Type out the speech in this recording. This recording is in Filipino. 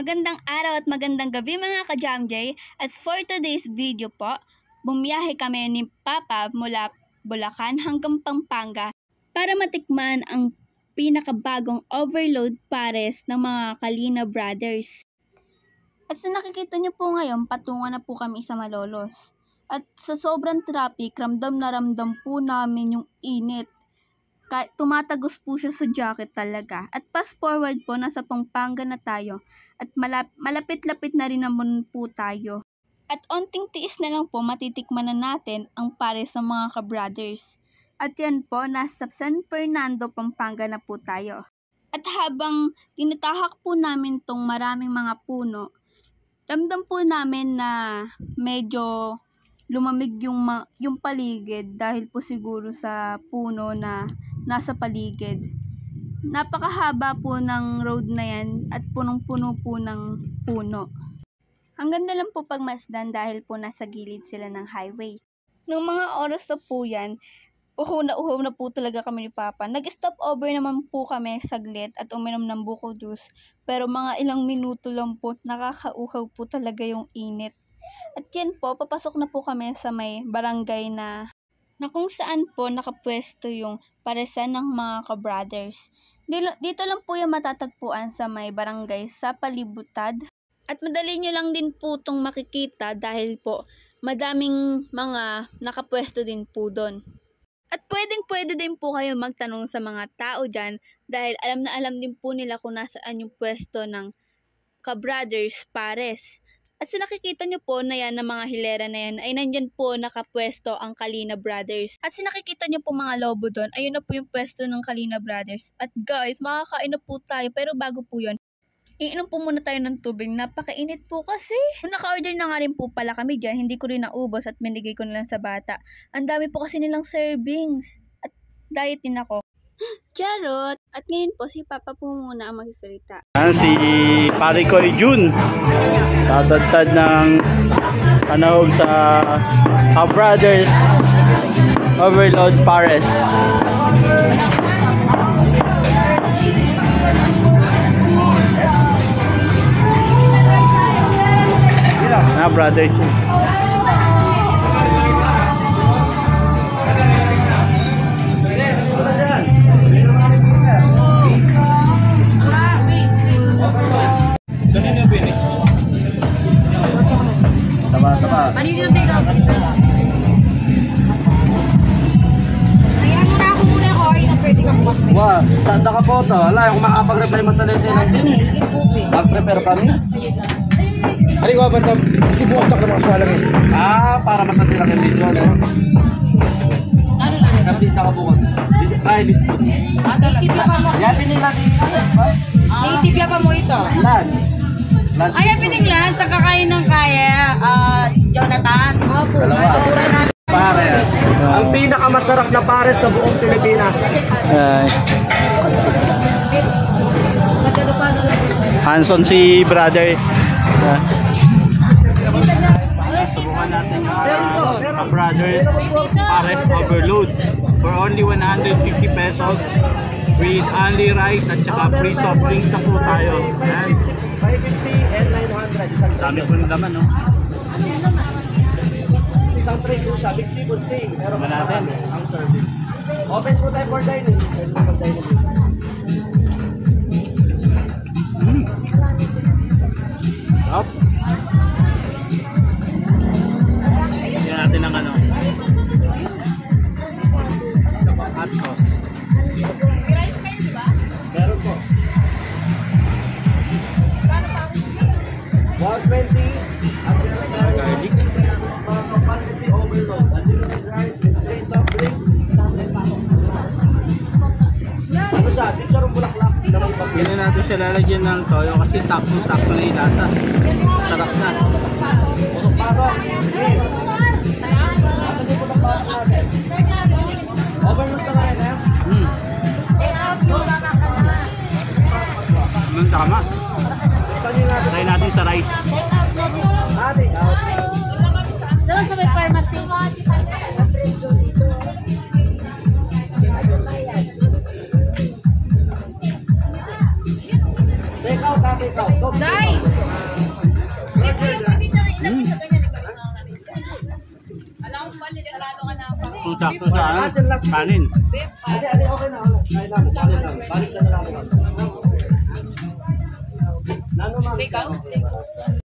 Magandang araw at magandang gabi mga ka-Jamjay. At for today's video po, bumiyahe kami ni Papa mula Bulacan hanggang Pampanga para matikman ang pinakabagong overload pares ng mga Kalina Brothers. At sa nakikita niyo po ngayon, patungan na po kami sa Malolos. At sa sobrang traffic, ramdam na ramdam po namin yung init. Tumatagos po siya sa jacket talaga. At fast forward po, nasa Pampanga na tayo. At malapit-lapit na rin naman po tayo. At onting tiis na lang po, matitikman na natin ang pares ng mga ka-brothers. At yan po, nasa San Fernando, Pampanga na po tayo. At habang tinatahak po namin tong maraming mga puno, ramdam po namin na medyo lumamig yung paligid dahil po siguro sa puno na nasa paligid. Napakahaba po ng road na yan at punong-puno po ng puno. Ang ganda lang po pagmasdan dahil po nasa gilid sila ng highway. Nung mga oras na po yan, uhaw na po talaga kami ni Papa. Nag-stop over naman po kami saglit at uminom ng buko juice. Pero mga ilang minuto lang po, nakakauhaw po talaga yung init. At yan po, papasok na po kami sa may barangay na kung saan po nakapwesto yung paresan ng mga ka-brothers. Dito lang po yung matatagpuan sa may barangay sa Palibutad. At madali nyo lang din po itong makikita dahil po madaming mga nakapwesto din po doon. At pwede din po kayo magtanong sa mga tao dyan dahil alam na alam din po nila kung nasaan yung pwesto ng ka-brothers pares. At sa nakikita nyo po na yan, ng mga hilera na yan, ay nandyan po nakapwesto ang Kalina Brothers. At sa nakikita nyo po mga lobo doon, ayun na po yung pwesto ng Kalina Brothers. At guys, makakain na po tayo. Pero bago po yun, iinom po muna tayo ng tubig. Napakainit po kasi. Naka-order na nga rin po pala kami dyan. Hindi ko rin naubos at binigay ko na lang sa bata. Ang dami po kasi nilang servings. At diet din ako. Charot! At ngayon po, si Papa po muna ang magsasalita. Si Pare Cory Jun, tatagtad ng panahog sa ka-brothers overload pares. Na brother Jun. Wah, saan ka po to? Wala, kung makapag-reply mo sa lesson ng mag-prepare kami. Hari ko ba ito? Kasi bukas na ka sa alam Para masati lang yung video, no? Ano lang? Kapit na ka bukas. Try dito. Yan, pinila dito. Native pa mo ito? Lunch. Ay, pininglan. Sa kakain ng kaya, Jonathan. Dalawa. Pares. Ang pinakamasarap na pares sa buong Pilipinas. Hanson si brother. Subukan natin yung brothers pares overload for only 150 pesos with only rice at saka free soft drinks na po tayo. 550 and 900. Dami po ng laman, no? Isang tray po siya, big seafood sing. Pero natin ang service. Open po tayo for dining. Up. Yan natin ang ano. Hot sauce. Meron po. 120 at Garlic. capacity overload. Unlimited rice with tray soft drinks. Ano siya? Chicharon bulaklak. Ganyan natin siya lalagyan ng toyo kasi sakto-sakto na yung lasa. Sarap na. Putok paro. Asan yung putok paro natin? Overload ka ngayon, eh? Tama. Try natin sa rice. Doon sa may pharmacy. Take out, take out. Dai! sakto sa kanin. Okay na. Kain na. Balik na lang. Ikaw?